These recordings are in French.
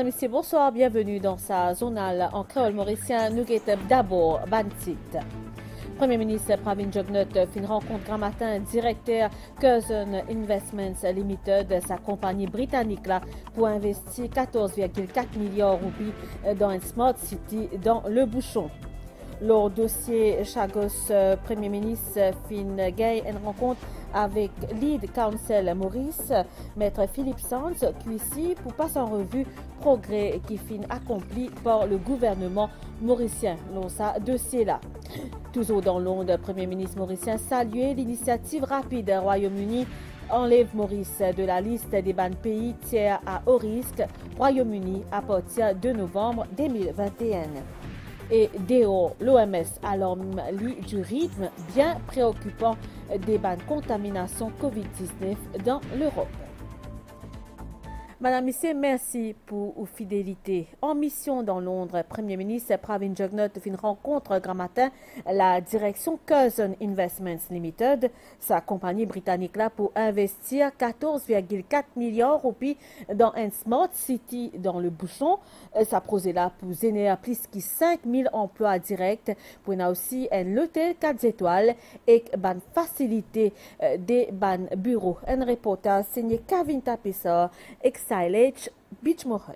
Madame, Monsieur, bonsoir, bienvenue dans sa zonale en créole mauricien. Nous guettons d'abord Bantit. Premier ministre Pravin Jugnauth fait une rencontre grand matin directeur Curzon Investments Limited, sa compagnie britannique là, pour investir 14,4 milliards de roupies dans une smart city dans le Bouchon. Le dossier Chagos, Premier ministre fin Gay, une rencontre avec Lead Counsel Maurice, Maître Philippe Sands, qui ici pour passer en revue progrès qui fin accompli par le gouvernement mauricien dans ce dossier-là. Toujours dans l'onde, Premier ministre mauricien saluait l'initiative rapide du Royaume-Uni enlève Maurice de la liste des bancs pays tiers à haut risque Royaume-Uni à partir de novembre 2021. Et dehors, l'OMS alarme du rythme bien préoccupant des bancs de contamination COVID-19 dans l'Europe. Madame, Monsieur, merci pour votre fidélité. En mission dans Londres, Premier ministre Pravin Jugnauth fait une rencontre grand matin la direction Curzon Investments Limited, sa compagnie britannique là pour investir 14,4 milliards de roupies dans un smart city dans le Bouchon. Ça projet là pour générer plus que 5 000 emplois directs pour aussi un hôtel 4 étoiles et une facilité des bureaux. Un reportage signé Kevin Tapissar, Silage, Beachmoreton.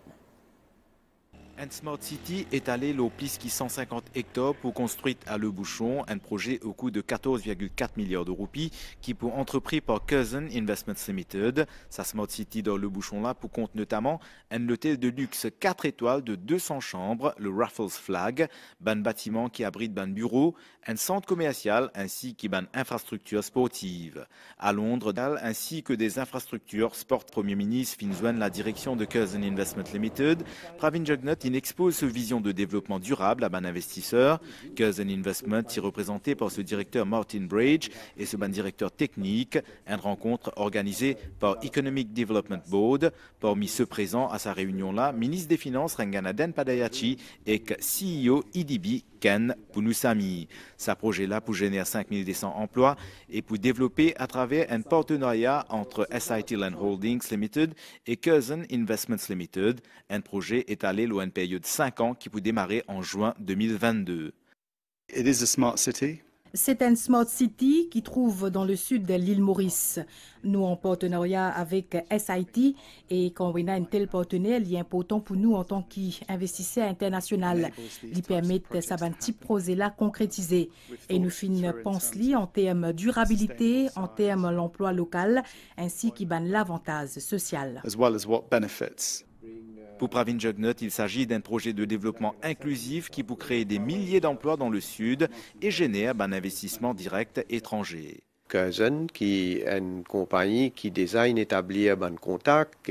Un Smart City est allé au plus de 150 hectares pour construire à Le Bouchon un projet au coût de 14,4 milliards de roupies qui pour entrepris par Curzon Investments Limited. Sa Smart City dans Le Bouchon là pour compte notamment un hôtel de luxe 4 étoiles de 200 chambres, le Raffles Flag, un bâtiment qui abrite un bureau, un centre commercial ainsi qu'une infrastructure sportive. À Londres ainsi que des infrastructures sport. Premier ministre Finzoine la direction de Curzon Investments Limited. Pravin Jugnauth il expose sa vision de développement durable à un investisseur. Curzon Investment est représenté par ce directeur Martin Bridge et ce directeur technique. Une rencontre organisée par Economic Development Board. Parmi ceux présents à sa réunion-là, ministre des Finances Ranganaden Padayachi et CEO IDB Ken Punusami. Sa projet-là pour générer 5200 emplois et pour développer à travers un partenariat entre SIT Land Holdings Limited et Curzon Investments Limited. Un projet étalé sur une période de 5 ans qui peut démarrer en juin 2022. It is a smart city. C'est un Smart City qui trouve dans le sud de l'île Maurice. Nous, en partenariat avec SIT, et quand on a un tel partenaire, il est important pour nous en tant qu'investisseurs international. Il permet ça un petit projet-là concrétiser. Et nous pensons en termes durabilité, en termes de l'emploi local, ainsi qu'en l'avantage social. As well as what benefits. Pour Pravin Jugnauth, il s'agit d'un projet de développement inclusif qui peut créer des milliers d'emplois dans le Sud et génère un investissement direct étranger. Curzon, qui est une compagnie qui design établir un contact,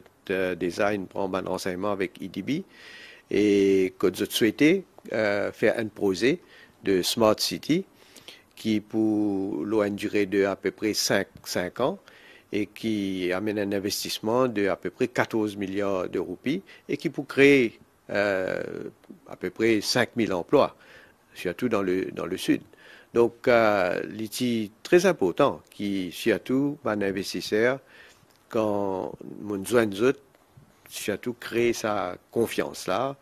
design prend un renseignement avec IDB et que je souhaitais faire un projet de Smart City qui pour une durée de à peu près 5 ans et qui amène un investissement de à peu près 14 milliards de roupies et qui peut créer à peu près 5 000 emplois, surtout dans le sud. Donc, c'est très important qui surtout un investisseur quand mon zone surtout créer sa confiance là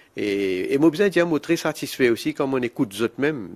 et moi besoin dire moi très satisfait aussi quand on écoute zot même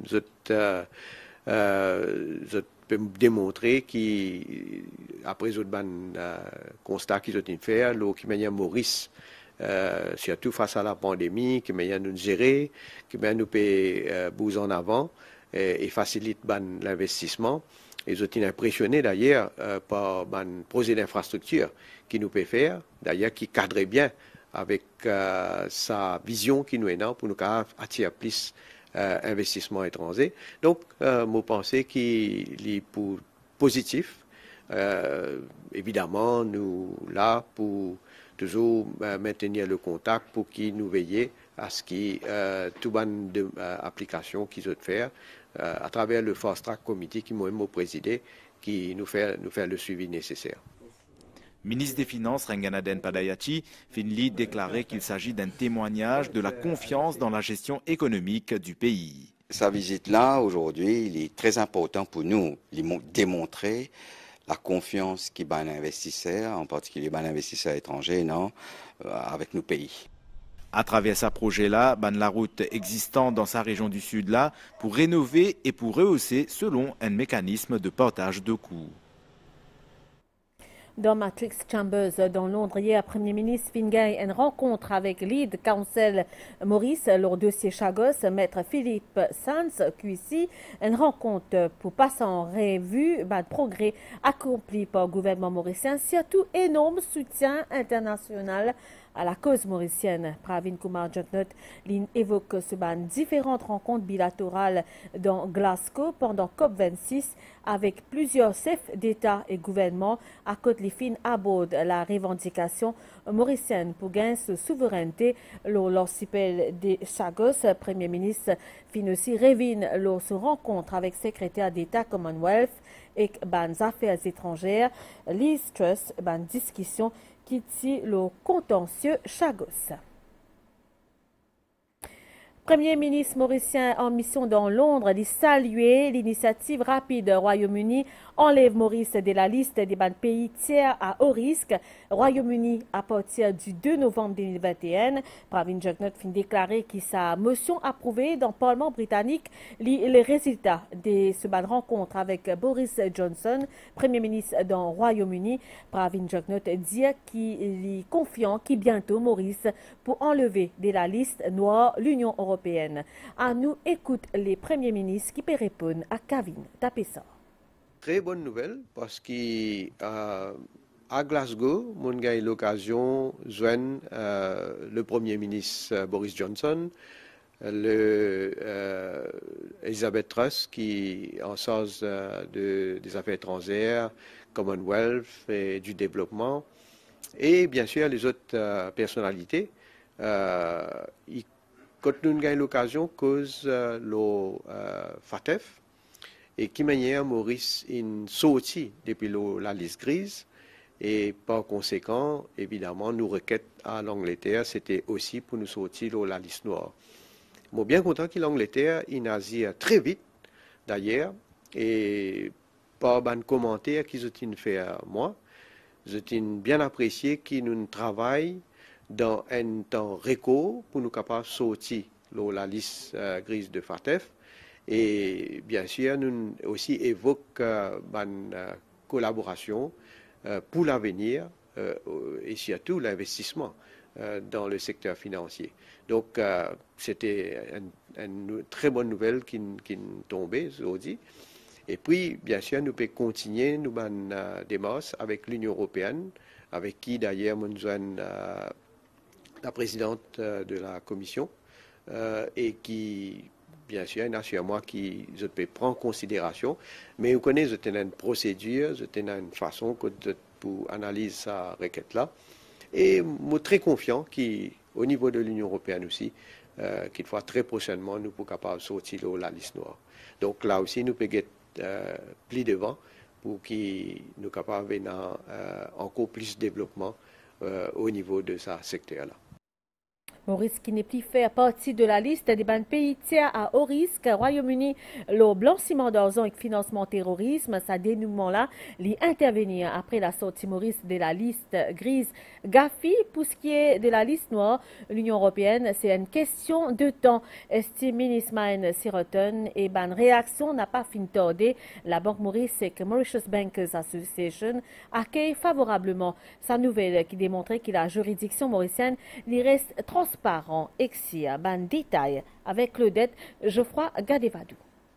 peut démontrer qu'après les constats qu'ils ont fait, qui manière Maurice, surtout face à la pandémie, qui manière nous gérer, qui manière nous peut bouger en avant et facilite l'investissement. Ils ont été impressionnés d'ailleurs par un projet d'infrastructure qui nous peut faire, d'ailleurs qui cadrait bien avec sa vision qui nous est là pour nous attirer plus investissement étranger. Donc, moi, pensais qu'il est positif. Évidemment, nous là pour toujours maintenir le contact pour qu'il nous veille à ce qui tout bonne application qu'ils ont faire à travers le Fast Track Committee qui m'a présidé, qui nous fait le suivi nécessaire. Ministre des Finances Ranganaden Padayachi Finley déclarait qu'il s'agit d'un témoignage de la confiance dans la gestion économique du pays. Sa visite-là, aujourd'hui, il est très important pour nous, démontrer la confiance qui ban investisseurs, en particulier ban investisseurs étrangers, non, avec nos pays. À travers ce projet-là, la route existante dans sa région du Sud là pour rénover et pour rehausser selon un mécanisme de partage de coûts. Dans Matrix Chambers, dans Londres, hier, Premier ministre Fingay une rencontre avec Lead Counsel Maurice, leur dossier Chagos, Maître Philippe Sanz, QC, une rencontre pour passer en revue le progrès accompli par le gouvernement mauricien, surtout énorme soutien international à la cause mauricienne. Pravin Kumar Jugnauth évoque différentes rencontres bilatérales dans Glasgow pendant COP26 avec plusieurs chefs d'État et gouvernement à côté les fins à bord la revendication mauricienne pour gagner sa souveraineté. L'archipel de Chagos, Premier ministre, fin aussi revient lors de rencontre avec secrétaire d'État Commonwealth et les affaires étrangères, Liz Truss, discussion qui tient le contentieux Chagos. Premier ministre mauricien en mission dans Londres a salué l'initiative rapide Royaume-Uni enlève Maurice de la liste des pays tiers à haut risque. Royaume-Uni à partir du 2 novembre 2021. Pravin Jugnauth fin déclaré que sa motion approuvée dans le Parlement britannique les résultats de cette rencontre avec Boris Johnson, Premier ministre dans le Royaume-Uni. Pravin Jugnauth dit qu'il est confiant que bientôt Maurice pour enlever de la liste noire l'Union européenne. À nous écoute les premiers ministres qui peuvent répondre à Kevin Tapessa. Très bonne nouvelle parce qu'à Glasgow, on a eu l'occasion de joindre le Premier ministre Boris Johnson, Elizabeth Truss qui est en charge des affaires étrangères, Commonwealth et du développement, et bien sûr les autres personnalités. Quand nous avons eu l'occasion, cause le FATF, et qui manière Maurice est sorti depuis la liste grise et par conséquent, évidemment, nos requêtes à l'Angleterre, c'était aussi pour nous sortir de la liste noire. Je suis bien content que l'Angleterre ait agi très vite, d'ailleurs, et par un commentaire qu'ils ont fait à moi, j'ai bien apprécié qu'ils nous travaillent dans un temps record pour nous capables de sortir de la liste grise de FATF. Et bien sûr, nous aussi évoquons une collaboration pour l'avenir et surtout l'investissement dans le secteur financier. Donc, c'était une très bonne nouvelle qui est tombée aujourd'hui. Et puis, bien sûr, nous pouvons continuer nos démarches avec l'Union européenne, avec qui d'ailleurs nous avons la présidente de la Commission et qui... Bien sûr, il y a moi qui je peux prendre en considération, mais vous connaissez, je une procédure, je une façon pour analyser sa requête-là. Et je suis très confiant qu'au niveau de l'Union européenne aussi, qu'il faut très prochainement, nous sommes capables de sortir de la liste noire. Donc là aussi, nous pouvons être plus devant pour que nous soyons capables d'avoir encore plus de développement au niveau de ce secteur-là. Maurice qui n'est plus fait partie de la liste des pays tiers à haut risque. Royaume-Uni, le blanchiment d'argent et le financement terrorisme, ça dénouement-là, intervenir après la sortie Maurice de la liste grise Gafi. Pour ce qui est de la liste noire, l'Union européenne, c'est une question de temps. Estime ministre Mine Siroton et réaction n'a pas fini tardé. La Banque Maurice et que Mauritius Bankers Association accueille favorablement sa nouvelle qui démontrait que la juridiction mauricienne lui reste transparent exia ban détail avec Claudette Geoffroy Gadevadou.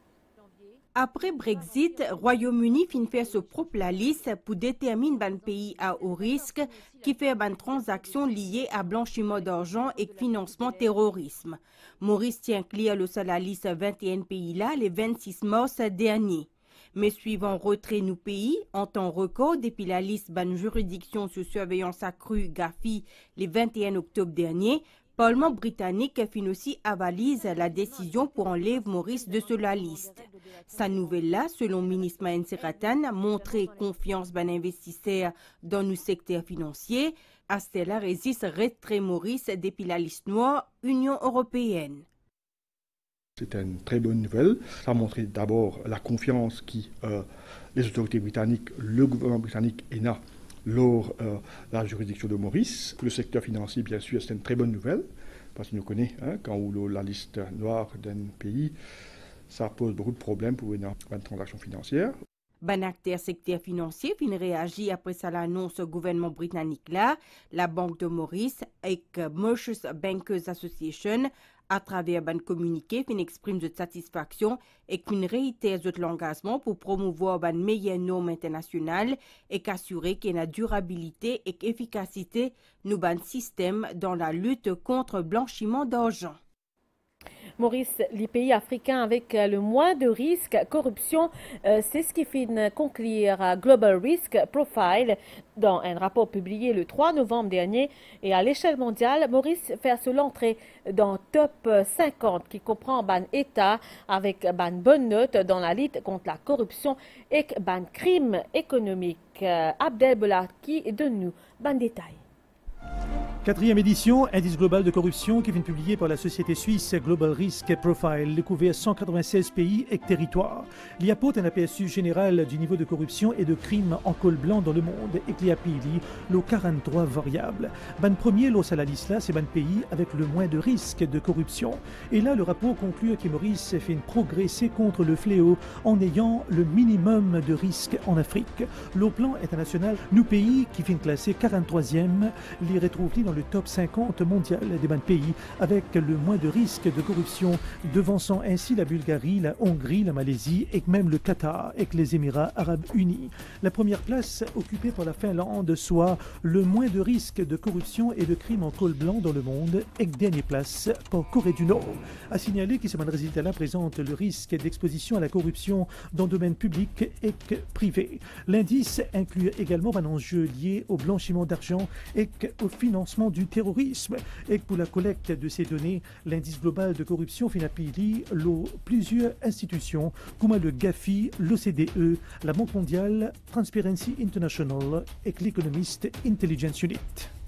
Après Brexit, Royaume-Uni fin faire sa propre liste pour déterminer ban pays à haut risque qui fait ban transactions liées à blanchiment d'argent et financement terrorisme. Maurice tient clear le seul la liste 21 pays là les 26 mars dernier. Mais suivant retrait nous pays, en temps record depuis la liste ban juridiction sous surveillance accrue Gafi le 21 octobre dernier, le Parlement britannique fin aussi avalise la décision pour enlever Maurice de sur la liste. Sa nouvelle-là, selon le ministre Mahen Seratan, montrer confiance ban investisseurs dans nos secteurs financiers. À cela résiste retrait Maurice depuis la liste noire Union européenne. C'était une très bonne nouvelle. Ça a montré d'abord la confiance que les autorités britanniques, le gouvernement britannique ENA, lors la juridiction de Maurice. Pour le secteur financier, bien sûr, c'est une très bonne nouvelle, parce qu'on nous connaît, quand on a la liste noire d'un pays, ça pose beaucoup de problèmes pour une transaction financière. Ban acteur secteur financier fin réagit après ça l'annonce au gouvernement britannique là, la Banque de Maurice et Merchants Bankers Association à travers ban communiqué fin exprime de satisfaction et fin réitère de l'engagement pour promouvoir ban meilleures normes internationales et qu'assurer qu'il y a durabilité et efficacité nous ban système dans la lutte contre le blanchiment d'argent. Maurice, les pays africains avec le moins de risques, corruption, c'est ce qui fait conclure Global Risk Profile dans un rapport publié le 3 novembre dernier. Et à l'échelle mondiale, Maurice fait seule entrée dans Top 50 qui comprend ban État avec ban bonne note dans la lutte contre la corruption et ban crime économique. Abdel Belaki donne-nous ban détail. 4e édition, indice global de corruption qui vient publié par la société suisse Global Risk Profile, découvert 196 pays et territoires. L'IAPOT un aperçu général du niveau de corruption et de crimes en col blanc dans le monde et l'IAPILI, l'eau 43 variables. Ban premier, l'eau à la liste là, c'est ban pays avec le moins de risques de corruption. Et là, le rapport conclut que Maurice fait progresser contre le fléau en ayant le minimum de risques en Afrique. L'au plan international, nous pays qui viennent classer 43e, les retrouve dans le top 50 mondial des ban pays avec le moins de risques de corruption, devançant ainsi la Bulgarie, la Hongrie, la Malaisie et même le Qatar et les Émirats arabes unis. La première place occupée par la Finlande, soit le moins de risques de corruption et de crimes en col blanc dans le monde, et dernière place pour Corée du Nord. À signaler que ce résultat-là présente le risque d'exposition à la corruption dans le domaine public et privé. L'indice inclut également un enjeu lié au blanchiment d'argent et au financement du terrorisme. Et pour la collecte de ces données, l'indice global de corruption FINAPILI, plusieurs institutions comme le GAFI, l'OCDE, la Banque mondiale, Transparency International et l'Economist Intelligence Unit.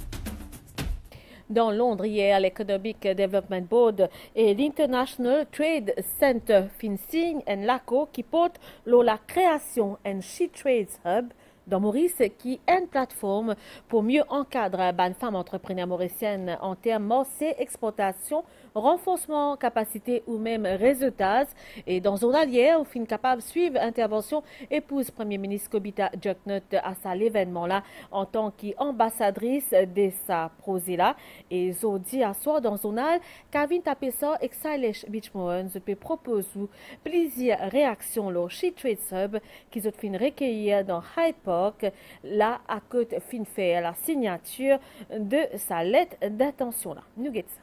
Dans Londres, hier, l'Economic Development Board et l'International Trade Center FinSign en LACO qui portent la création d'un She Trades Hub dans Maurice, qui est une plateforme pour mieux encadrer les femmes entrepreneurs mauriciennes en termes marché, exportation, renforcement, capacité ou même réseautage. Et dans zone alliée, on finit capable de suivre l'intervention épouse Premier ministre Kobita Jugnutt à ça l'événement-là en tant qu'ambassadrice de sa projet-là. Et Zodi à soir dans zonal, Kavin Tapessa et Sailesh Beachmohan peut proposer plusieurs réactions au She Trades Hub qui ont fin recueillir dans Hyde Park. Là, à côté fin faire la signature de sa lettre d'intention là. Nous guettons ça.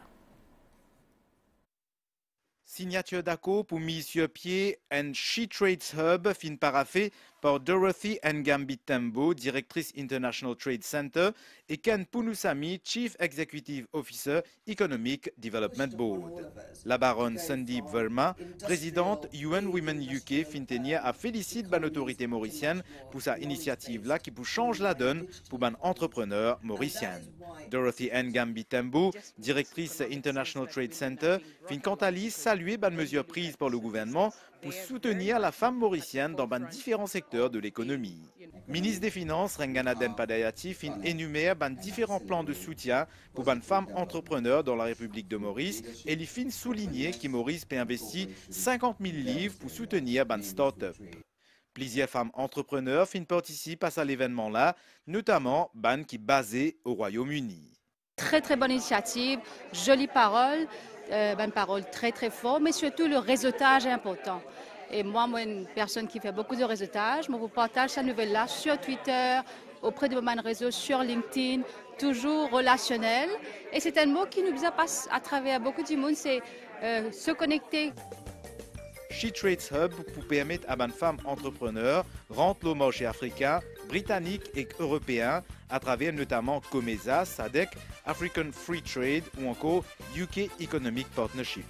Signature d'accord pour mise sur pied un She Trades Hub fin paraffé par Dorothy Ngambi-Tembo, directrice International Trade Center, et Ken Punusamy, Chief Executive Officer Economic Development Board. La baronne Sandeep Verma, présidente UN Women UK, Fintenia, a félicité l'autorité mauricienne pour sa initiative-là qui peut changer la donne pour un entrepreneur mauricien. Dorothy Ngambi-Tembo, directrice International Trade Center, fin quant à lui saluer les mesures prises par le gouvernement pour soutenir la femme mauricienne dans différents secteurs de l'économie. Ministre des Finances, Rengana Denpadayati, fin énumère différents plans de soutien pour les femmes entrepreneurs dans la République de Maurice et il fin souligner que Maurice peut investir 50 000 livres pour soutenir les start-up. Plusieurs femmes entrepreneurs fin participent à l'événement-là, notamment ban qui basées au Royaume-Uni. Très très bonne initiative, jolie parole. Une parole très très forte, mais surtout le réseautage est important. Et moi, une personne qui fait beaucoup de réseautage, je vous partage cette nouvelle-là sur Twitter, auprès de mon réseau, sur LinkedIn, toujours relationnel. Et c'est un mot qui nous passe à travers beaucoup du monde, c'est se connecter. She Trades Hub pour permettre à une femme entrepreneur rentrer au marché africain, britannique et européen à travers notamment COMESA, SADC, African Free Trade ou encore UK Economic Partnership.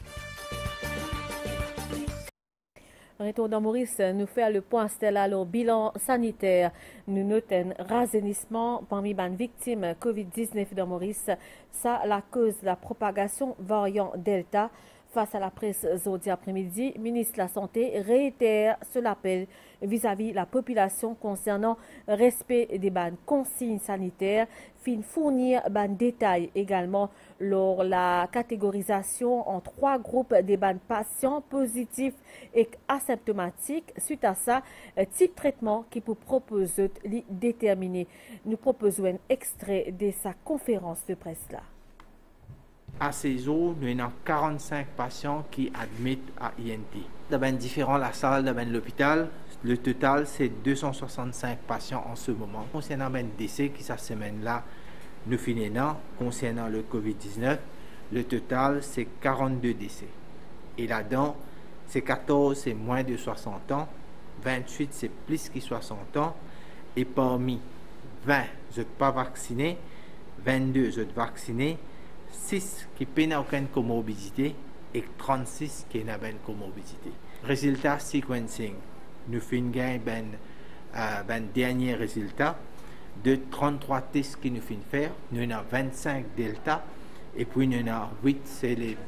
Retour dans Maurice, nous fait le point Stella au bilan sanitaire. Nous notons un rajeunissement parmi les victimes COVID-19 dans Maurice. Ça, la cause de la propagation variant Delta. Face à la presse jeudi après-midi, le ministre de la Santé réitère ce appel vis-à-vis la population concernant le respect des consignes sanitaires, fin fournir détails également lors la catégorisation en 3 groupes des patients positifs et asymptomatiques. Suite à ça, type de traitement qui peut proposer déterminer. Nous proposons un extrait de sa conférence de presse là. À ces jours, nous avons 45 patients qui admettent à INT. Dans différents la salle, dans l'hôpital, le total c'est 265 patients en ce moment. Concernant le décès qui cette semaine-là, nous finissons, concernant le Covid-19, le total c'est 42 décès. Et là-dedans, c'est 14 c'est moins de 60 ans, 28 c'est plus que 60 ans, et parmi 20 je ne pas vaccinés, 22 je vaccinés, 6 qui n'ont aucune comorbidité et 36 qui n'ont une comorbidité. Résultat sequencing, nous faisons dernier résultat de 33 tests que nous faisons faire. Nous avons 25 delta et puis nous avons 8 c'est les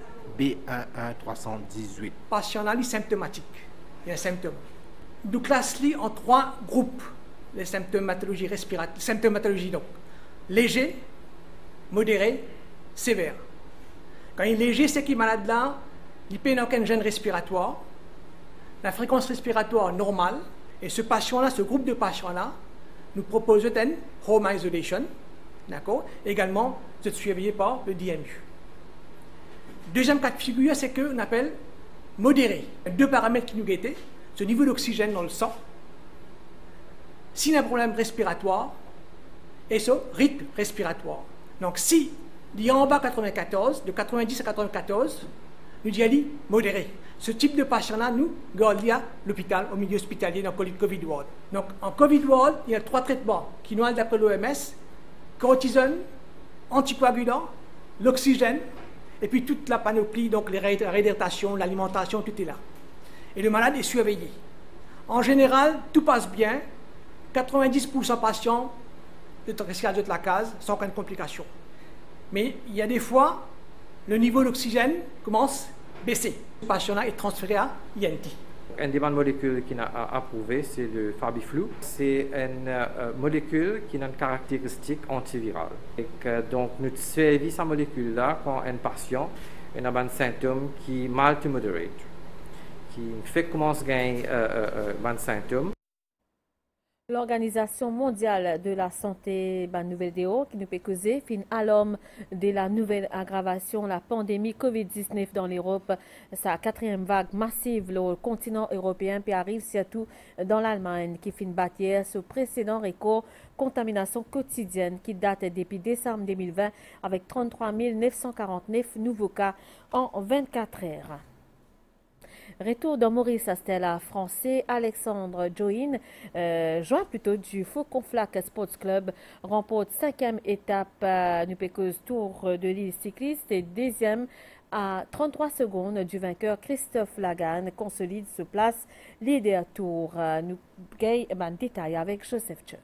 B11318. Patient là, symptomatique, il y a un symptôme. Nous classons en 3 groupes les symptomatologies respiratoires, symptomatologie donc léger, modéré, sévère. Quand il est léger, c'est qu'il est malade là, il n'a aucun gène respiratoire, la fréquence respiratoire normale, et ce patient-là, ce groupe de patients-là, nous propose une home isolation, d'accord, également de surveillé par le DMU. Deuxième cas de figure, c'est ce qu'on appelle modéré. 2 paramètres qui nous guettent, ce niveau d'oxygène dans le sang, s'il y a un problème respiratoire, et ce rythme respiratoire. Donc si il y a en bas 94, de 90 à 94, nous disons modéré. Ce type de patient-là, nous, gardons à l'hôpital, au milieu hospitalier, dans le Covid Ward. Donc, en Covid Ward, il y a 3 traitements qui nous ont d'après l'OMS, cortisone, anticoagulant, l'oxygène, et puis toute la panoplie, donc les réhydratations, l'alimentation, tout est là. Et le malade est surveillé. En général, tout passe bien. 90% patients de de la case sans aucune complication. Mais il y a des fois, le niveau d'oxygène commence à baisser. Le patient-là est transféré à INT. Une des molécules qui a approuvé, c'est le Fabiflu. C'est une molécule qui a une caractéristique antivirale. Et que, donc, nous suivons cette molécule-là quand un patient a un symptôme qui est mild to moderate, qui fait commencer à gagner un symptôme. L'Organisation mondiale de la santé, nouvelle déo, qui nous peut causer, fin à l'homme de la nouvelle aggravation de la pandémie COVID-19 dans l'Europe. Sa 4e vague massive le continent européen, puis arrive surtout dans l'Allemagne, qui fin bâtir ce précédent record contamination quotidienne qui date depuis décembre 2020 avec 33 949 nouveaux cas en 24 heures. Retour dans Maurice Astella français, Alexandre Join, joint plutôt du Faucon Flac Sports Club, remporte 5e étape Nupécose Tour de l'île cycliste et 2e à 33 secondes du vainqueur Christophe Lagan, consolide se place leader Tour. Nous gagnons détail avec Joseph Tche.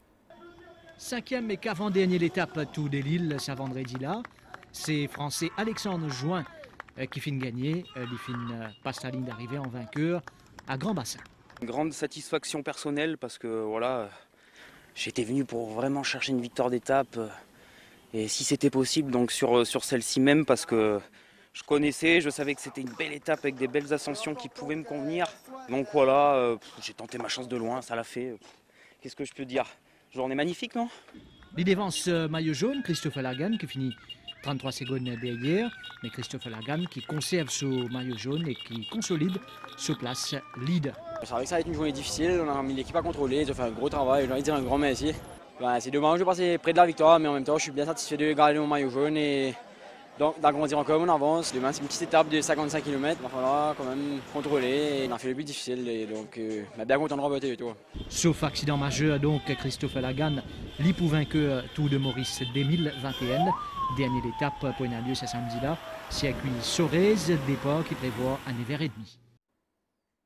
5e et qu'avant-dernière étape Tour de l'île ce vendredi-là, c'est Français Alexandre Join qui finit gagner, il finit passe la ligne d'arrivée en vainqueur à Grand Bassin. Une grande satisfaction personnelle parce que voilà, j'étais venu pour vraiment chercher une victoire d'étape et si c'était possible donc sur celle-ci même parce que je connaissais, je savais que c'était une belle étape avec des belles ascensions qui pouvaient me convenir. Donc voilà, j'ai tenté ma chance de loin, ça l'a fait. Qu'est-ce que je peux dire? Journée magnifique, non? Il dévance maillot jaune, Christophe Lagan qui finit 33 secondes derrière, mais Christophe Lagan qui conserve ce maillot jaune et qui consolide ce place leader. Je savais que ça allait être une journée difficile, on a mis l'équipe à contrôler, ils ont fait un gros travail, j'ai envie de dire un grand merci. C'est dommage de passer près de la victoire, mais en même temps je suis bien satisfait de garder mon maillot jaune et d'agrandir encore mon avance. Demain c'est une petite étape de 55 km, il va falloir quand même contrôler et on a fait le plus difficile et donc bien content de remporter et tout. Sauf accident majeur donc Christophe Lagan, l'hypo vainqueur Tour de Maurice 2021. Dernière étape pour un lieu ce samedi-là, circuit Sorèze, départ qui prévoit un hiver et demi.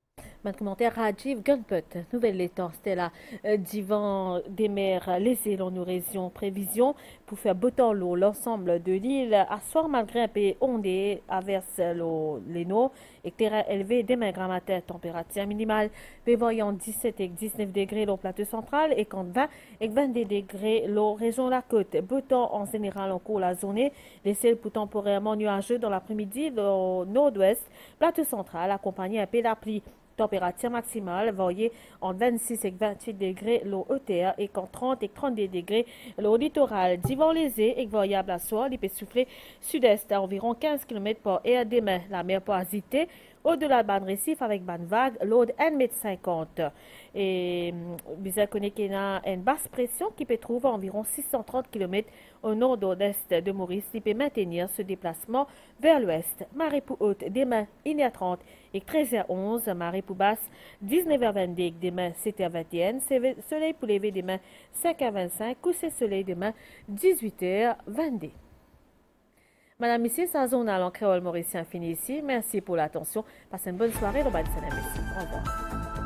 Un commentaire Rajiv Gunput, Nouvelle-Létang, c'était là, divan des mers, les îles, nous régions prévision pour faire beau temps l'eau, l'ensemble de l'île, à soir malgré un pays ondé, averse les eaux, et terrain élevé, demain grand matin, température minimale, prévoyant 17 et 19 degrés l'eau plateau central, et quand 20 et 22 degrés l'eau région la côte. Beau temps en général en cours la journée, les ciels pour temporairement nuageux dans l'après-midi, au nord-ouest, plateau central, accompagné un peu de la pluie. Température maximale, voyez, entre 26 et 28 degrés l'eau ETR et quand 30 et 32 degrés l'eau littoral. Divan léger et voyable à soir, il peut souffler sud-est à environ 15 km par heure demain. La mer peut hésiter au-delà de ban récif avec ban vague, l'eau de 1,50 m. Et bizarre qu'il y a une basse pression qui peut trouver environ 630 km au nord-est de Maurice. Il peut maintenir ce déplacement vers l'ouest. Marée pour haute demain 1h30 et 13h11. Marée pour basse 19h22 demain 7h21. Soleil pour lever demain 5h25. Coucher soleil demain 18h22. Madame, ici, sa journal en créole mauricien fini ici. Merci pour l'attention. Passez une bonne soirée. Au revoir.